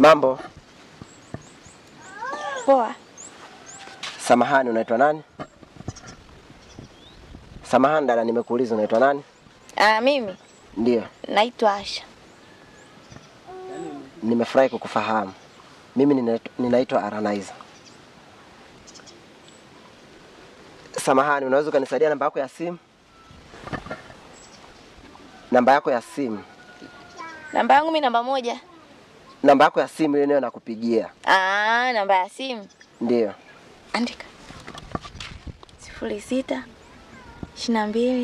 Mambo. Poa. Samahani, unaitwa nani? Samahani dada, nimekuuliza unaitwa nani? Mimi? Ndio. Naitwa Asha. Nimefurahi kukufahamu. Mimi ninaitwa Aranaizo. Samahani, unaweza ukanisaidia namba yako ya simu? Namba yako ya simu. Namba yangu mimi namba 1. Namba yako ya simu ile nakupigia. Namba ya simu. Ndio. Andika. 06 22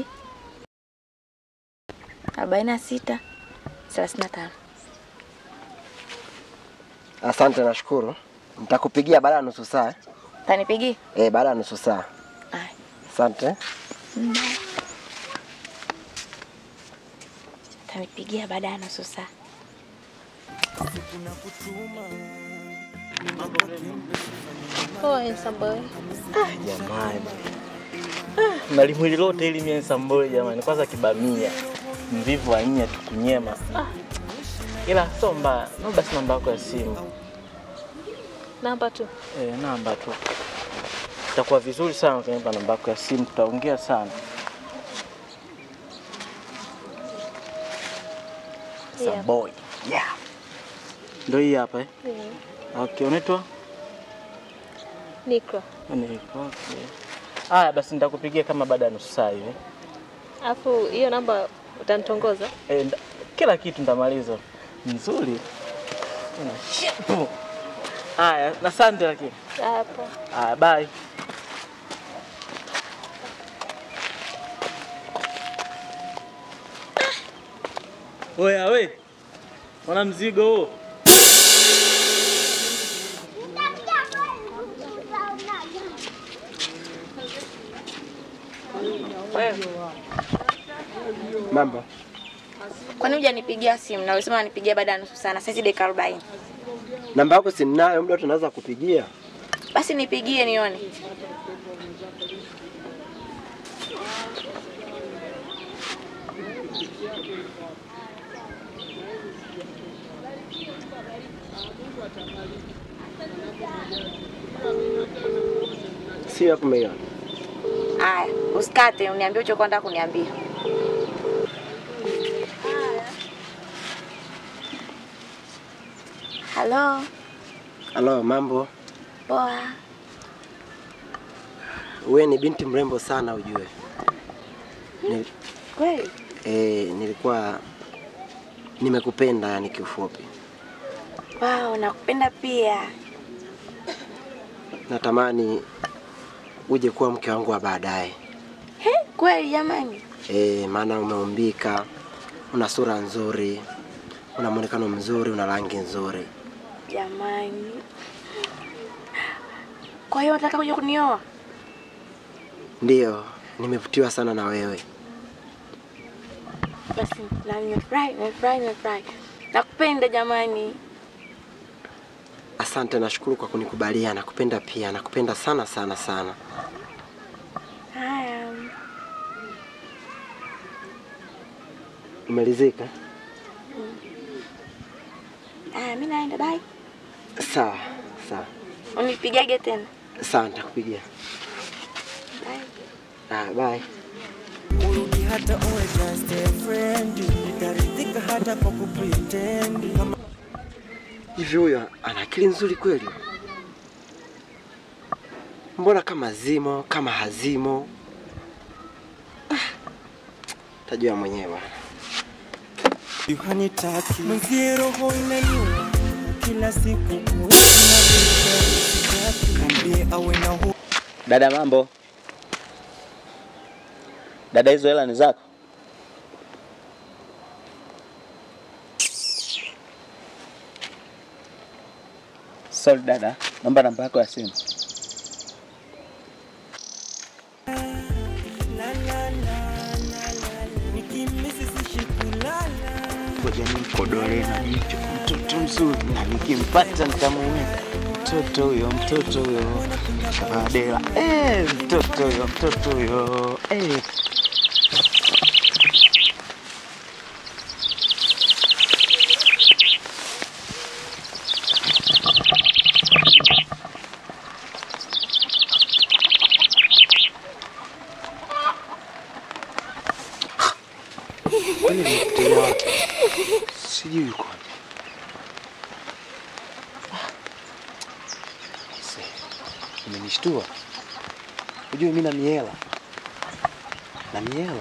46 35. Asante, nashukuru. Nitakupigia baada ya nusu saa. Tanipigia? Baada ya nusu saa. Asante. Tanipigia baada ya nusu saa. Samboi. Jamani. Nalimwili lote ili mimi Samboi jamani. Kwanza kibamia. Mvivu wa nya tukunyema. Ila somba, no basi namba yako ya simu. Namba tu. Namba tu. Itakuwa vizuri sana ukinipa namba yako ya simu, tutaongea sana. Samboi. Yeah. Ndio hii hapa Okay, unaitwa? Niko. Niko. Okay. Basi nitakupigia kama baada ya nusu saa hivi. Alafu hiyo namba utanitongoza? Kila kitu nitamaliza. Nzuri. Una shepu. Asante lakini. Hapo. Bye. We. Wana mzigo huo. Mambo. Kwani hujanipigia simu na ulisema nipigie baada ya nusu saa, na sasa dakika 40. Namba yako sinayo, muda tunaweza kupigia. Basi nipigie nione. Sio hapo mimi. Usikate, uniambie uchokwenda kuniambia. Halo, mambo? Poa. Wewe ni binti mrembo sana ujue. Kweli? Nilikuwa nimekupenda yani kiufupi. Wow, nakupenda pia. Natamani uje kuwa mke wangu wa baadaye. Kweli jamani? Maana umeumbika, una sura nzuri, una muonekano mzuri, una rangi nzuri. Jamani. Kwa hiyo unataka kuja kunioa? Ndio, nimevutiwa sana na wewe. Basi, na nimefurahi. Nakupenda jamani. Asante, nashukuru kwa kunikubalia. Nakupenda pia, nakupenda sana sana sana. Haya. Umelizika? Mimi naenda, bye. Sawa. Unipigiage tena? Sawa, nitakupigia. Bye. Bye. Urudi hata uwe just a friend, nitaridhika hata kwa kupretend. Hivi huyo ana akili nzuri kweli? Mbona kama zimo, kama hazimo? Tajua mwenyewe. Yuhani taki mwenzie roho inaniuma kila siku mwambie awe na hu. Dada, mambo? Dada, hizo hela ni zako? Sorry dada, naomba namba yako ya simu. Ngoja nimkodole na jicho mtoto mzuri, na nikimpata nitamuona mtoto huyo Shabadela. Mtoto huyo. Kwani nimekutelea wapi? Sijui yuko wapi. Umenishtua. Unajua mimi na miela. Na miela.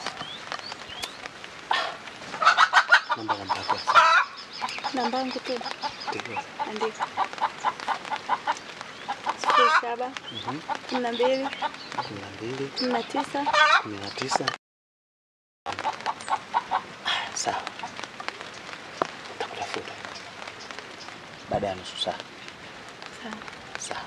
Namba yako. Namba yangu tu. Ndio. Andika. 07 12 19. Sawa. Nitakutafuta. Baada ya nusu saa. Sawa. Sawa.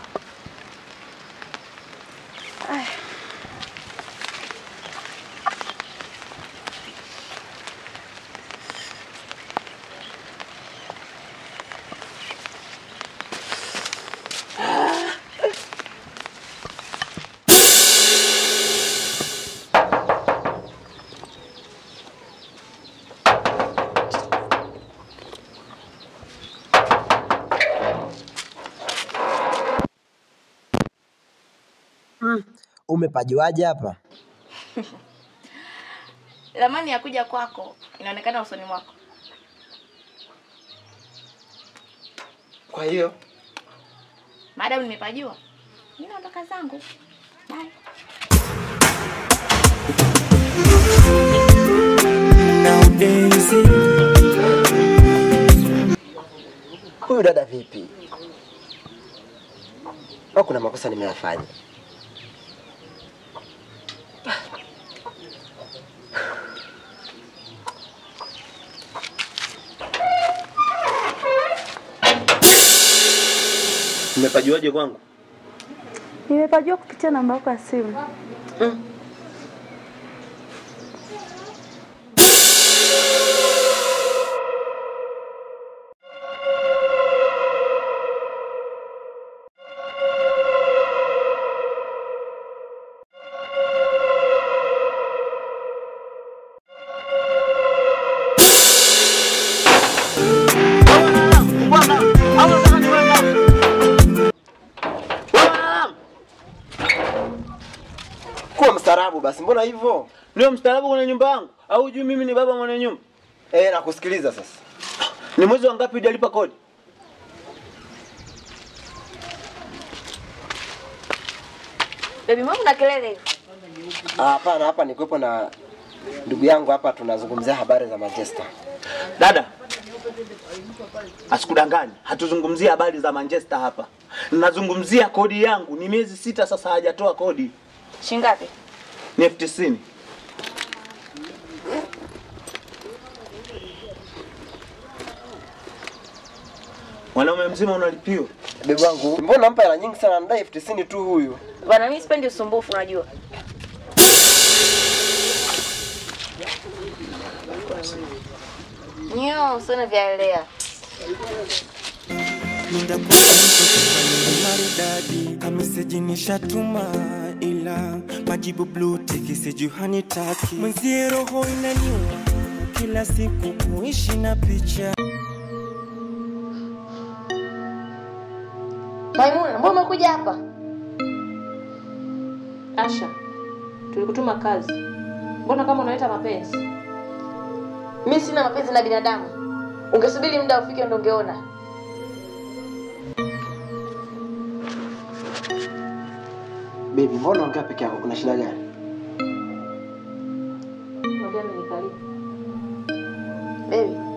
Umepajuaje hapa? Ramani ya kuja kwako inaonekana usoni mwako. Kwa hiyo Madam nimepajua. Mimi naondoka zangu. Bye. Nowadays huyu dada vipi? Au kuna makosa nimeyafanya? Umepajuaje kwangu? Nimepajua kupitia namba yako ya simu. Kuwa mstaarabu basi, mbona hivyo? Leo mstaarabu kwenye nyumba yangu au hujui mimi ni baba mwenye nyumba? Nakusikiliza sasa. Ni mwezi wa ngapi hujalipa kodi? Baby mwangu na kelele hiyo. Hapana, hapa nikuepo na ndugu yangu hapa, tunazungumzia habari za Manchester. Dada, asikudanganye, hatuzungumzia habari za Manchester hapa. Nazungumzia kodi yangu, ni miezi 6 sasa hajatoa kodi. Shingapi? Ni 90. Mwanaume mzima unalipiwa. Bibi wangu, mbona nampa hela nyingi sana, anadai 90 tu huyu. Bwana mimi sipendi usumbufu unajua. Nyo, usone vyaelea. Nenda kwa mtu maridadi kama message nishatuma ila majibu blue tick sijuhani taki mwenzie roho inaniuma kila siku kuishi na picha. Maimuna, mbona umekuja hapa? Asha, tulikutuma kazi. Mbona kama unaleta mapenzi? Mimi sina mapenzi na binadamu. Ungesubiri muda ufike ndio ungeona. Baby, mbona unakaa peke yako? Kuna shida gani? Ngoja mimi nikaribu. Baby,